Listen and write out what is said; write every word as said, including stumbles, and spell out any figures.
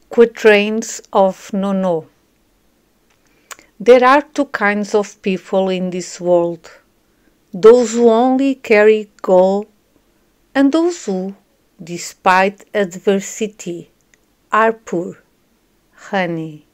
Quatrains of Nonô. There are two kinds of people in this world, those who only carry gold and those who, despite adversity, are poor honey.